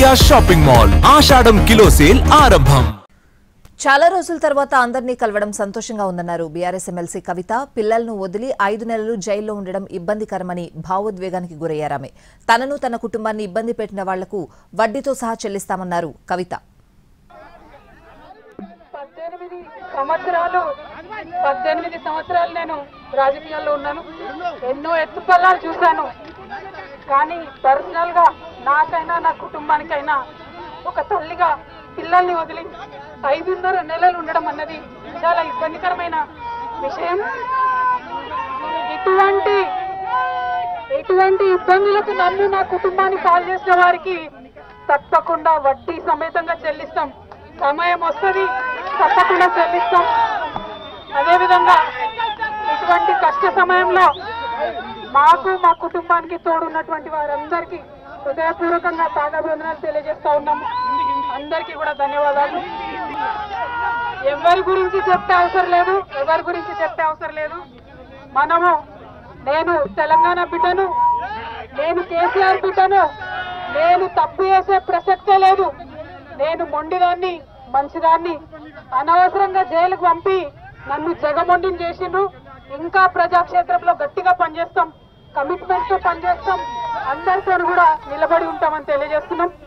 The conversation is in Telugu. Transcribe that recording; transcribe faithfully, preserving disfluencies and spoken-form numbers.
విజయ షాపింగ్ మాల్ ఆషాఢం కిలో సేల్ ఆరంభం. చాలా రోజుల తర్వాత అందరినీ కలవడం సంతోషంగా ఉందన్నారు బీఆర్ఎస్ ఎమ్మెల్సీ కవిత. పిల్లలను వదిలి ఐదు నెలలు జైల్లో ఉండడం ఇబ్బందికరమని భావోద్వేగానికి గురయ్యారామె. తనను తన కుటుంబాన్ని ఇబ్బంది పెట్టిన వాళ్లకు వడ్డీతో సహా చెల్లిస్తామన్నారు కవిత. పద్దెనిమిది సంవత్సరాలు పద్దెనిమిది సంవత్సరాలు నేను రాజకీయాల్లో ఉన్నాను. ఎన్నో ఎత్తుపల్లాలు చూశాను. కానీ పర్సనల్ గా నాకైనా నా కుటుంబానికైనా ఒక తల్లిగా పిల్లల్ని వదిలి ఐదున్నర నెలలు ఉండడం అన్నది చాలా ఇబ్బందికరమైన విషయం. ఇటువంటి ఎటువంటి ఇబ్బందులకు నన్ను నా కుటుంబాన్ని పాలు చేసిన వారికి తప్పకుండా వడ్డీ సమేతంగా చెల్లిస్తాం. సమయం వస్తుంది, తప్పకుండా చెల్లిస్తాం. అదేవిధంగా ఇటువంటి కష్ట సమయంలో మాకు మా కుటుంబానికి తోడున్నటువంటి వారందరికీ హృదయపూర్వకంగా పాదాభివందనాలు తెలియజేస్తా ఉన్నాము. అందరికీ కూడా ధన్యవాదాలు. ఎవరి గురించి చెప్పే అవసరం లేదు, ఎవరి గురించి చెప్పే అవసరం లేదు. మనము నేను తెలంగాణ బిడ్డను, నేను కేసీఆర్ బిడ్డను, నేను తప్పు చేసే ప్రసక్తే లేదు. నేను మొండిదాన్ని, మంచిదాన్ని. అనవసరంగా జైలుకు పంపి నన్ను జగమొండిని చేసిండ్రు. ఇంకా ప్రజాక్షేత్రంలో గట్టిగా పనిచేస్తాం, కమిట్మెంట్ తో పనిచేస్తాం. అందరితో కూడా నిలబడి ఉంటామని తెలియజేస్తున్నాం.